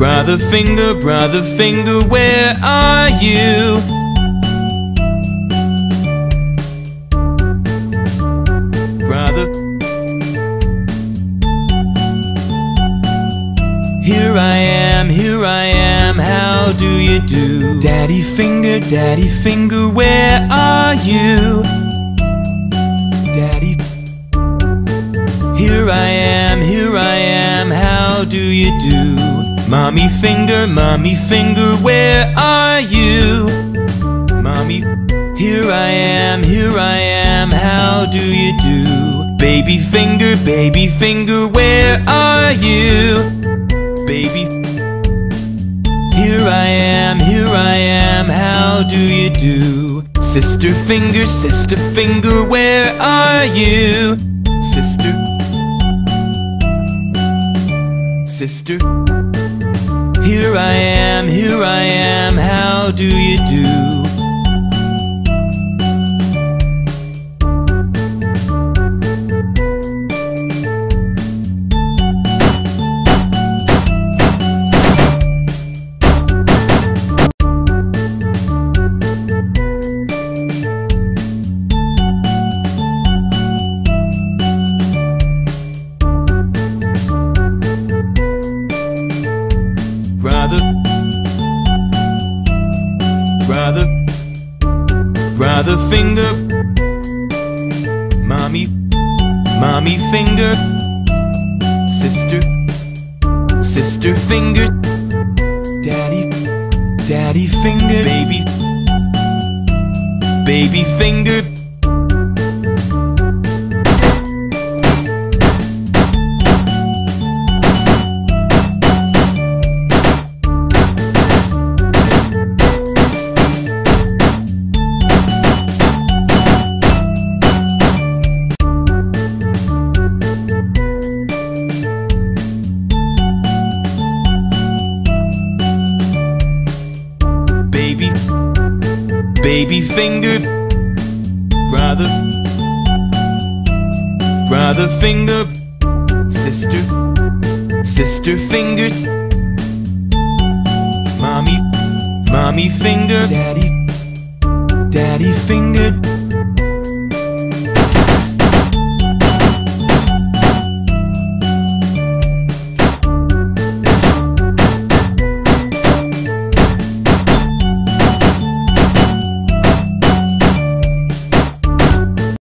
brother finger, where are you? Brother, here I am, how do you do? Daddy finger, where are you? Daddy, here I am, how do you do? Mommy finger, where are you? Mommy, here I am, how do you do? Baby finger, where are you? Baby, here I am, how do you do? Sister finger, where are you? Sister, here I am, how do you do? Brother finger, mommy finger, sister finger, daddy finger, baby finger. Baby finger, brother finger, sister finger, mommy finger, daddy finger.